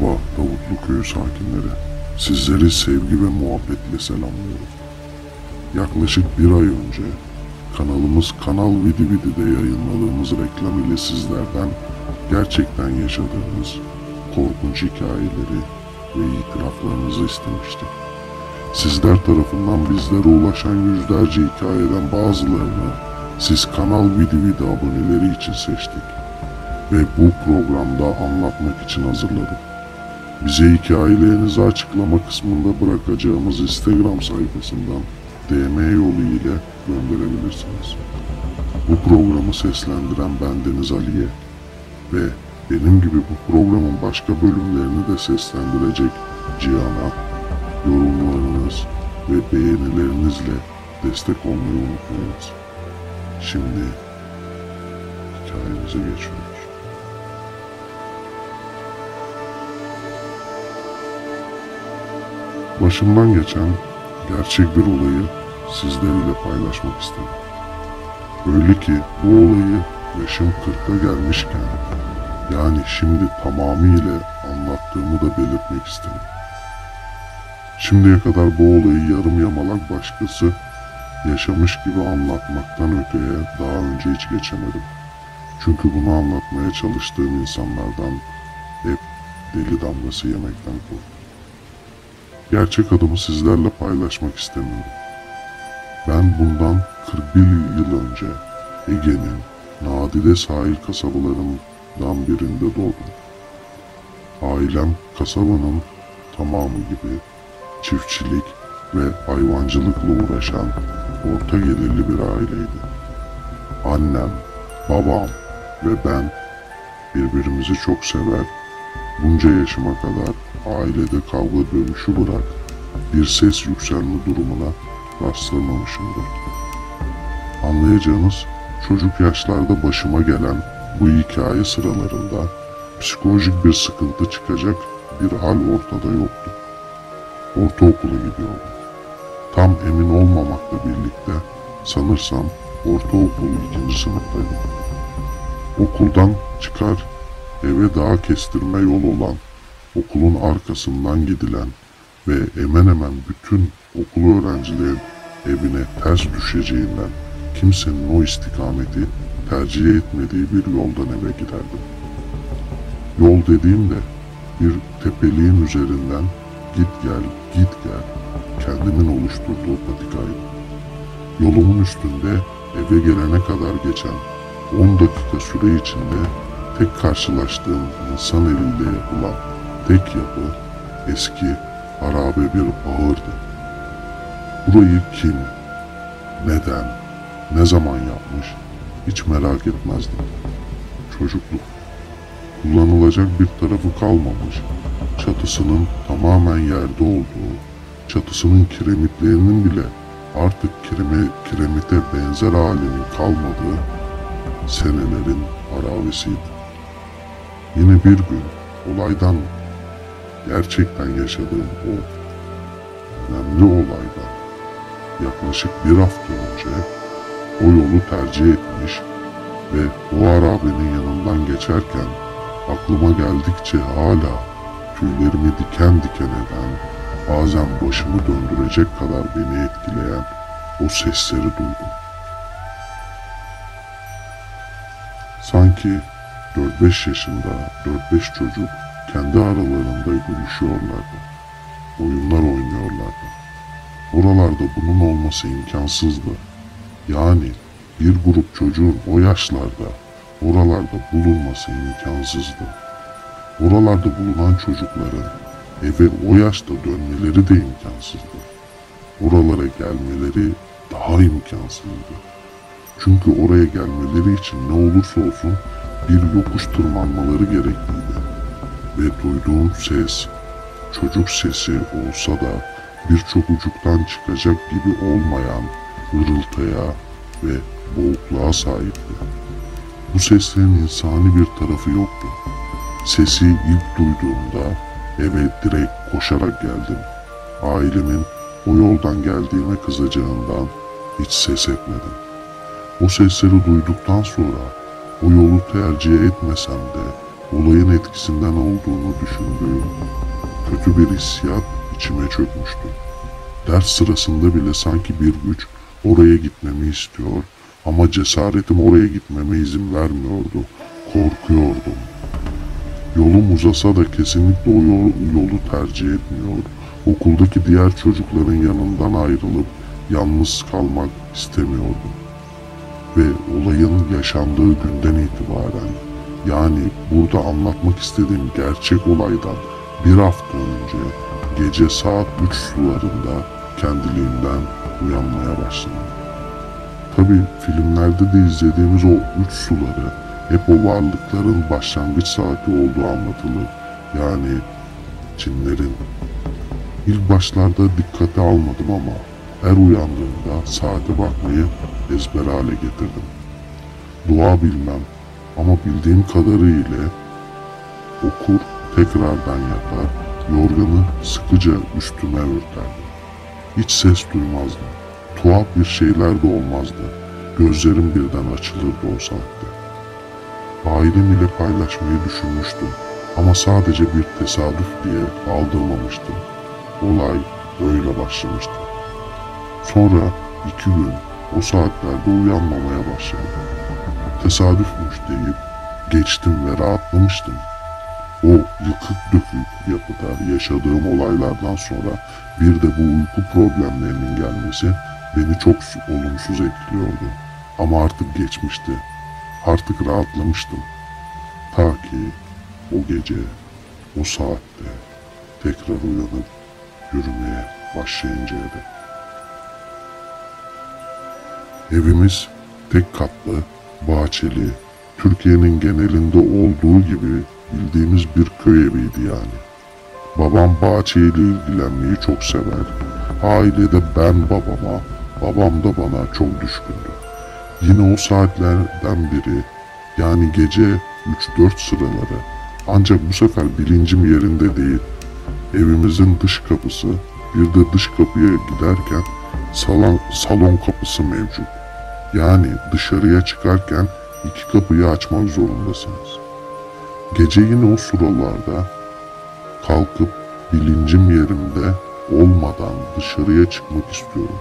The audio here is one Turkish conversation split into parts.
Merhaba Davutlu Köyü sakinleri. Sizleri sevgi ve muhabbetle selamlıyorum. Yaklaşık bir ay önce kanalımız Kanal Vidi Vidi'de yayınladığımız reklam ile sizlerden gerçekten yaşadığınız korkunç hikayeleri ve itiraflarınızı istemiştik. Sizler tarafından bizlere ulaşan yüzlerce hikayeden bazılarını siz Kanal Vidi Vidi aboneleri için seçtik ve bu programda anlatmak için hazırladık. Bize hikayelerinizi açıklama kısmında bırakacağımız Instagram sayfasından DM yolu ile gönderebilirsiniz. Bu programı seslendiren bendeniz Aliye ve benim gibi bu programın başka bölümlerini de seslendirecek Cihan'a yorumlarınız ve beğenilerinizle destek olmayı unutmayınız. Şimdi hikayemize geçiyoruz. Başımdan geçen gerçek bir olayı sizlerle paylaşmak istedim. Öyle ki bu olayı yaşım 40'a gelmişken, yani şimdi tamamıyla anlattığımı da belirtmek istedim. Şimdiye kadar bu olayı yarım yamalak başkası yaşamış gibi anlatmaktan öteye daha önce hiç geçemedim. Çünkü bunu anlatmaya çalıştığım insanlardan hep deli damgası yemekten korktum. Gerçek adımı sizlerle paylaşmak istemiyorum. Ben bundan 41 yıl önce Ege'nin nadide sahil kasabalarından birinde doğdum. Ailem kasabanın tamamı gibi çiftçilik ve hayvancılıkla uğraşan orta gelirli bir aileydi. Annem, babam ve ben birbirimizi çok sever, bunca yaşıma kadar ailede kavga dövüşü bırak bir ses yükselme durumuna rastlamamışımdır. Anlayacağınız, çocuk yaşlarda başıma gelen bu hikaye sıralarında psikolojik bir sıkıntı çıkacak bir hal ortada yoktu. Ortaokula gidiyordum. Tam emin olmamakla birlikte sanırsam ortaokul 2. sınıftaydım. Okuldan çıkar, eve daha kestirme yol olan okulun arkasından gidilen ve hemen hemen bütün okul öğrencilerin evine ters düşeceğinden kimsenin o istikameti tercih etmediği bir yoldan eve giderdim. Yol dediğimde bir tepeliğin üzerinden git gel kendimin oluşturduğu patikaydı. Yolumun üstünde eve gelene kadar geçen 10 dakika süre içinde tek karşılaştığım insan eliyle yapılan tek yapı eski harabe bir ahırdı. Burayı kim, neden, ne zaman yapmış hiç merak etmezdim. Çocukluk. Kullanılacak bir tarafı kalmamış, çatısının tamamen yerde olduğu, çatısının kiremitlerinin bile artık kiremite benzer halinin kalmadığı senelerin harabesiydi. Yine bir gün olaydan, gerçekten yaşadığım o önemli olaydan yaklaşık bir hafta önce o yolu tercih etmiş ve o harabenin yanından geçerken aklıma geldikçe hala tüylerimi diken diken eden, bazen başımı döndürecek kadar beni etkileyen o sesleri duydum. Sanki 4-5 yaşında 4-5 çocuk kendi aralarında gülüşüyorlardı. Oyunlar oynuyorlardı. Oralarda bunun olması imkansızdı. Yani bir grup çocuğun o yaşlarda oralarda bulunması imkansızdı. Oralarda bulunan çocukların eve o yaşta dönmeleri de imkansızdı. Oralara gelmeleri daha imkansızdı. Çünkü oraya gelmeleri için ne olursa olsun bir yokuş tırmanmaları gerekliydi. Ve duyduğum ses, çocuk sesi olsa da birçok ucuktan çıkacak gibi olmayan hırıltıya ve boğukluğa sahipti. Bu seslerin insani bir tarafı yoktu. Sesi ilk duyduğumda eve direkt koşarak geldim. Ailemin o yoldan geldiğime kızacağından hiç ses etmedim. O sesleri duyduktan sonra o yolu tercih etmesem de olayın etkisinden olduğunu düşündüğüm kötü bir hissiyat içime çökmüştü. Ders sırasında bile sanki bir güç oraya gitmemi istiyor ama cesaretim oraya gitmeme izin vermiyordu. Korkuyordum. Yolum uzasa da kesinlikle o yolu tercih etmiyor. Okuldaki diğer çocukların yanından ayrılıp yalnız kalmak istemiyordum. Ve olayın yaşandığı günden itibaren, yani burada anlatmak istediğim gerçek olaydan bir hafta önce gece saat 3 sularında kendiliğimden uyanmaya başladım. Tabii filmlerde de izlediğimiz o 3 suları hep o varlıkların başlangıç saati olduğu anlatılır. Yani cinlerin. İlk başlarda dikkate almadım ama her uyandığımda saate bakmayı ezber hale getirdim. Dua bilmem ama bildiğim kadarıyla okur, tekrardan yatar, yorganı sıkıca üstüme örterdim. Hiç ses duymazdım. Tuhaf bir şeyler de olmazdı. Gözlerim birden açılırdı o saatte. Ailem ile paylaşmayı düşünmüştüm ama sadece bir tesadüf diye aldırmamıştım. Olay öyle başlamıştı. Sonra 2 gün o saatlerde uyanmamaya başladım. Tesadüfmüş deyip geçtim ve rahatlamıştım. O yıkık dökük yapıda yaşadığım olaylardan sonra bir de bu uyku problemlerinin gelmesi beni çok olumsuz etkiliyordu. Ama artık geçmişti. Artık rahatlamıştım. Ta ki o gece, o saatte tekrar uyanıp yürümeye başlayıncaya dek. Evimiz tek katlı, bahçeli, Türkiye'nin genelinde olduğu gibi bildiğimiz bir köy eviydi yani. Babam bahçeyle ilgilenmeyi çok sever. Ailede ben babama, babam da bana çok düşkündü. Yine o saatlerden biri, yani gece 3-4 sıraları, ancak bu sefer bilincim yerinde değil. Evimizin dış kapısı, bir de dış kapıya giderken salon kapısı mevcut. Yani dışarıya çıkarken 2 kapıyı açmak zorundasınız. Gece yine o sıralarda kalkıp bilincim yerimde olmadan dışarıya çıkmak istiyorum.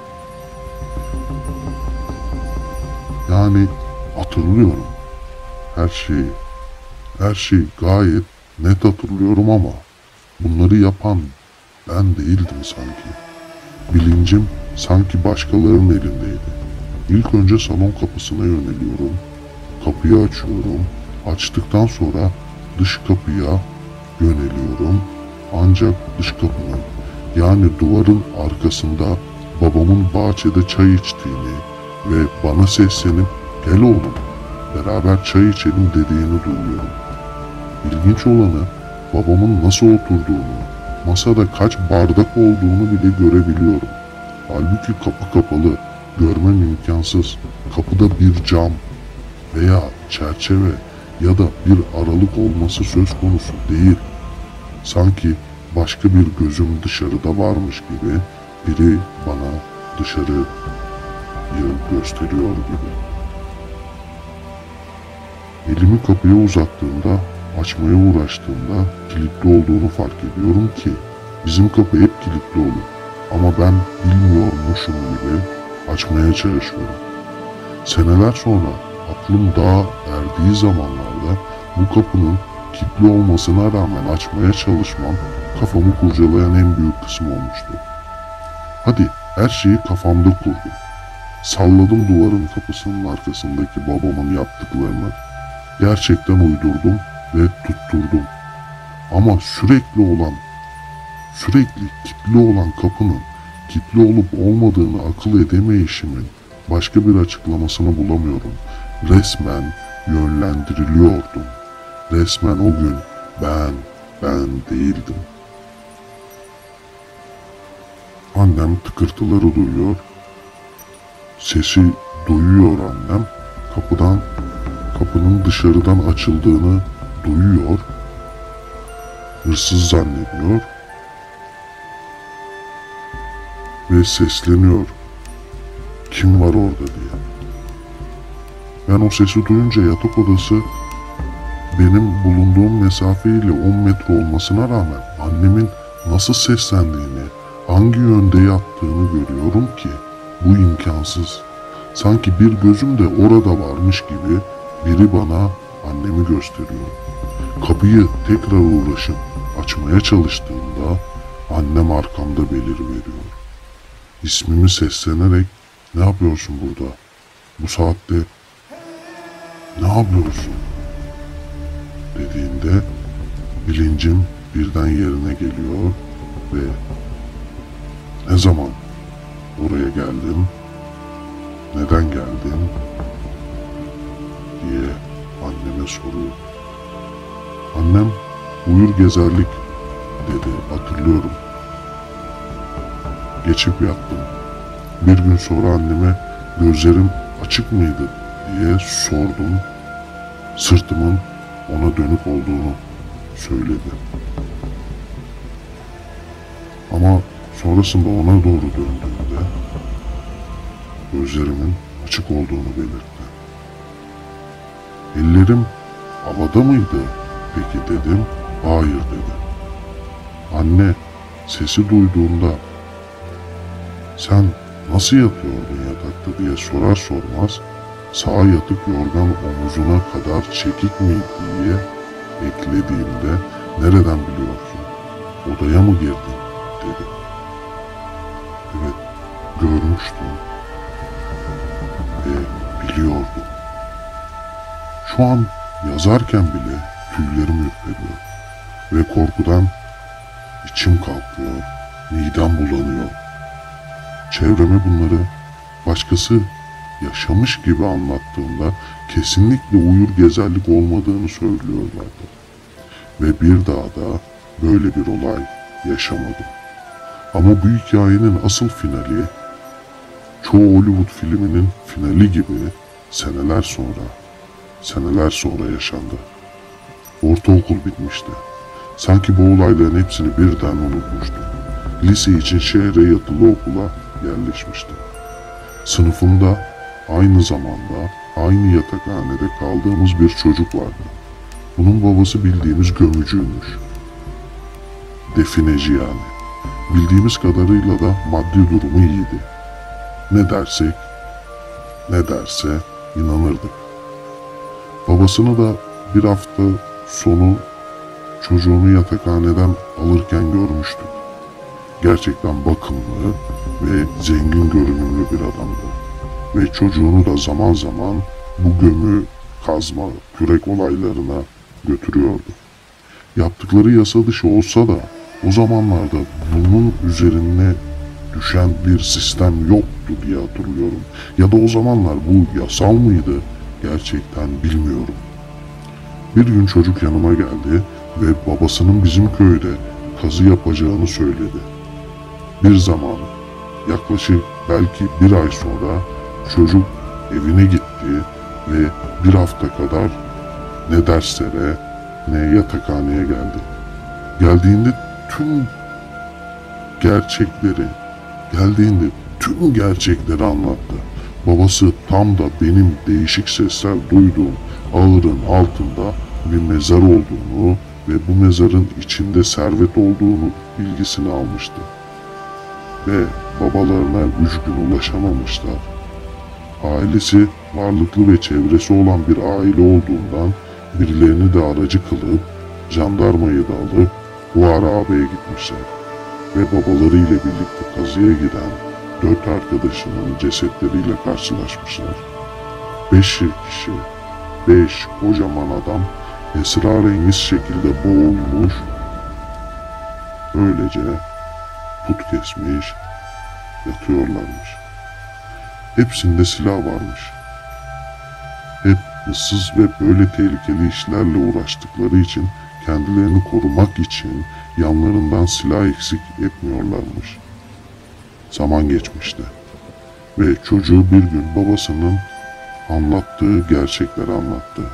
Yani hatırlıyorum her şeyi gayet net hatırlıyorum ama bunları yapan ben değildim sanki. Bilincim sanki başkalarının elindeydi. İlk önce salon kapısına yöneliyorum. Kapıyı açıyorum. Açtıktan sonra dış kapıya yöneliyorum. Ancak dış kapının, yani duvarın arkasında babamın bahçede çay içtiğini ve bana seslenip "Gel oğlum, beraber çay içelim" dediğini duyuyorum. İlginç olanı babamın nasıl oturduğunu, masada kaç bardak olduğunu bile görebiliyorum. Halbuki kapı kapalı, görmem imkansız. Kapıda bir cam veya çerçeve ya da bir aralık olması söz konusu değil. Sanki başka bir gözüm dışarıda varmış gibi biri bana dışarıyı gösteriyor gibi. Elimi kapıya uzattığımda, açmaya uğraştığımda kilitli olduğunu fark ediyorum ki bizim kapı hep kilitli olur. Ama ben bilmiyormuşum gibi açmaya çalışıyorum. Seneler sonra aklım daha erdiği zamanlarda bu kapının kilitli olmasına rağmen açmaya çalışmam kafamı kurcalayan en büyük kısım olmuştu. Hadi her şeyi kafamda kurdum. Salladım duvarın kapısının arkasındaki babamın yaptıklarını. Gerçekten uydurdum ve tutturdum. Ama sürekli kilitli olan kapının kilitli olup olmadığını akıl edemeyişimin başka bir açıklamasını bulamıyorum. Resmen yönlendiriliyordum. Resmen o gün ben değildim. Annem tıkırtıları duyuyor. Sesi duyuyor annem. Kapının dışarıdan açıldığını duyuyor. Hırsız zannediyor. Ve sesleniyor. Kim var orada diye. Ben o sesi duyunca yatak odası benim bulunduğum mesafeyle 10 metre olmasına rağmen annemin nasıl seslendiğini, hangi yönde yattığını görüyorum ki bu imkansız. Sanki bir gözüm de orada varmış gibi biri bana annemi gösteriyor. Kapıyı tekrar uğraşıp açmaya çalıştığımda annem arkamda beliriveriyor. İsmimi seslenerek "Ne yapıyorsun burada? Bu saatte ne yapıyorsun?" dediğinde bilincim birden yerine geliyor ve "Ne zaman oraya geldim, neden geldim?" diye anneme soruyor. Annem "Uyur gezerlik" dedi, hatırlıyorum. Geçip yattım. Bir gün sonra anneme "Gözlerim açık mıydı?" diye sordum. Sırtımın ona dönük olduğunu söyledi. Ama sonrasında ona doğru döndüğümde gözlerimin açık olduğunu belirtti. "Ellerim havada mıydı peki?" dedim. "Hayır" dedi. Anne sesi duyduğunda "Sen nasıl yatıyordun yatakta?" diye sorar sormaz "Sağ yatık yorgan omuzuna kadar çekik miydi?" diye eklediğimde "Nereden biliyorsun? Odaya mı girdin?" dedi. Evet, görmüştüm ve biliyordum. Şu an yazarken bile tüylerim ürperiyor ve korkudan içim kalkıyor, midem bulanıyor. Çevreme bunları başkası yaşamış gibi anlattığımda kesinlikle uyur gezerlik olmadığını söylüyorlardı. Ve bir daha da böyle bir olay yaşamadım. Ama bu hikayenin asıl finali, çoğu Hollywood filminin finali gibi seneler sonra yaşandı. Ortaokul bitmişti. Sanki bu olayların hepsini birden unutmuştum. Lise için şehre yatılı okula yerleşmiştim. Sınıfımda aynı zamanda aynı yatakhanede kaldığımız bir çocuk vardı. Bunun babası bildiğimiz gömücüymüş. Defineci yani. Bildiğimiz kadarıyla da maddi durumu iyiydi. Ne derse inanırdık. Babasını da bir hafta sonu çocuğunu yatakhaneden alırken görmüştük. Gerçekten bakımlı ve zengin görünümlü bir adamdı. Ve çocuğunu da zaman zaman bu gömü, kazma, kürek olaylarına götürüyordu. Yaptıkları yasa dışı olsa da o zamanlarda bunun üzerine düşen bir sistem yoktu diye hatırlıyorum. Ya da o zamanlar bu yasal mıydı gerçekten bilmiyorum. Bir gün çocuk yanıma geldi ve babasının bizim köyde kazı yapacağını söyledi. Bir zaman, yaklaşık belki bir ay sonra çocuk evine gitti ve bir hafta kadar ne derslere ne yatakhaneye geldi. Geldiğinde tüm gerçekleri anlattı. Babası tam da benim değişik sesler duyduğum ağırın altında bir mezar olduğunu ve bu mezarın içinde servet olduğunu bilgisini almıştı. Ve babalarına 3 gün ulaşamamışlar. Ailesi varlıklı ve çevresi olan bir aile olduğundan birilerini de aracı kılıp jandarmayı da alıp Buhar ağabeye gitmişler. Ve babalarıyla birlikte kazıya giden 4 arkadaşının cesetleriyle karşılaşmışlar. 5 kişi, 5 kocaman adam esrarengiz şekilde boğulmuş, öylece put kesmiş, yatıyorlarmış. Hepsinde silah varmış. Hep ıssız ve böyle tehlikeli işlerle uğraştıkları için kendilerini korumak için yanlarından silah eksik etmiyorlarmış. Zaman geçmişti ve çocuğu bir gün babasının anlattığı gerçekleri anlattı.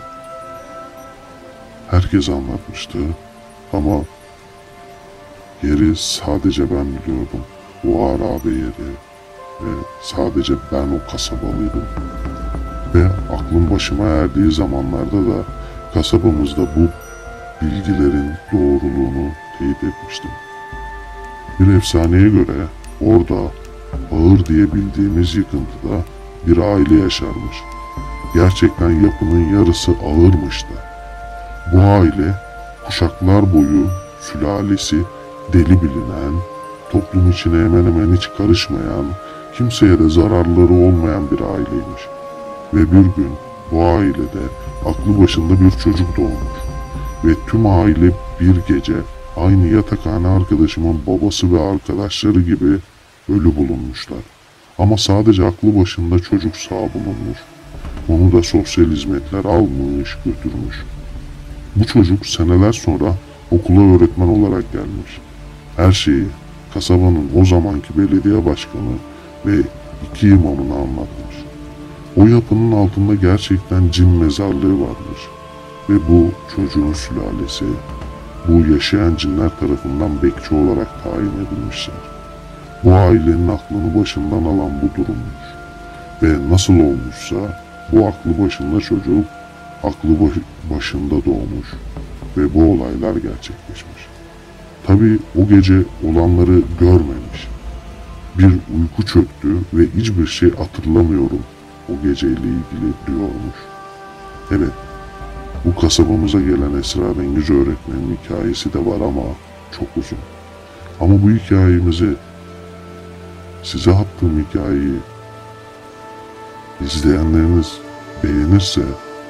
Herkes anlatmıştı ama yeri sadece ben biliyordum. O harabe yeri ve sadece ben o kasabalıydım. Ve aklım başıma erdiği zamanlarda da Kasabamızda bu bilgilerin doğruluğunu teyit etmiştim. Bir efsaneye göre orada Ağır diye bildiğimiz yıkıntıda bir aile yaşarmış. Gerçekten yapının yarısı ağırmış da. Bu aile kuşaklar boyu sülalesi deli bilinen, toplum içine hemen hemen hiç karışmayan, kimseye de zararları olmayan bir aileymiş. Ve bir gün bu ailede aklı başında bir çocuk doğmuş. Ve tüm aile bir gece aynı yatakhane arkadaşımın babası ve arkadaşları gibi ölü bulunmuşlar. Ama sadece aklı başında çocuk sağ bulunmuş. Onu da sosyal hizmetler almış götürmüş. Bu çocuk seneler sonra okula öğretmen olarak gelmiş. Her şeyi kasabanın o zamanki belediye başkanı ve 2 imamına anlatmış. O yapının altında gerçekten cin mezarlığı varmış. Ve bu çocuğun sülalesi, bu yaşayan cinler tarafından bekçi olarak tayin edilmişler. Bu ailenin aklını başından alan bu durummuş. Ve nasıl olmuşsa bu aklı başında çocuk aklı başında doğmuş ve bu olaylar gerçekleşmiş. Tabii o gece olanları görmemiş. Bir uyku çöktü ve hiçbir şey hatırlamıyorum o geceyle ilgili diyormuş. Evet, bu kasabamıza gelen esrarengiz öğretmenin hikayesi de var ama çok uzun. Ama bu hikayemizi, size attığım hikayeyi izleyenleriniz beğenirse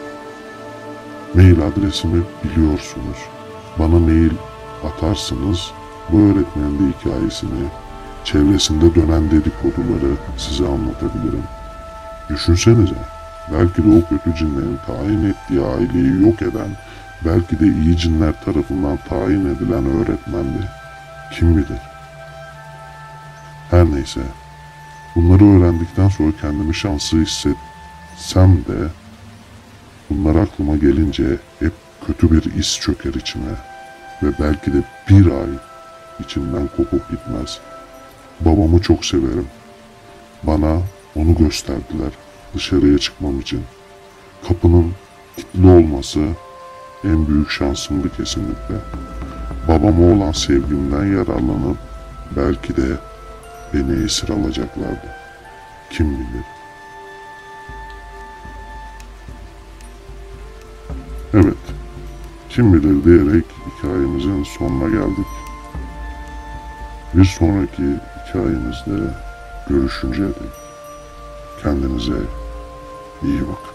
mail adresimi biliyorsunuz. Bana mail atarsınız. Bu öğretmenin de hikayesini, çevresinde dönen dedikoduları size anlatabilirim. Düşünsenize, belki de o kötü cinlerin tayin ettiği aileyi yok eden, belki de iyi cinler tarafından tayin edilen öğretmendi. Kim bilir? Her neyse, bunları öğrendikten sonra kendimi şanslı hissetsem de bunlar aklıma gelince hep kötü bir his çöker içime ve belki de bir ay içimden kopup gitmez. Babamı çok severim. Bana onu gösterdiler dışarıya çıkmam için. Kapının kilitli olması en büyük şansımdı kesinlikle. Babama olan sevgimden yararlanıp belki de beni esir alacaklardı. Kim bilir? Evet, kim bilir diyerek hikayemizin sonuna geldik. Bir sonraki hikayemizde görüşünceye dek kendinize iyi bakın.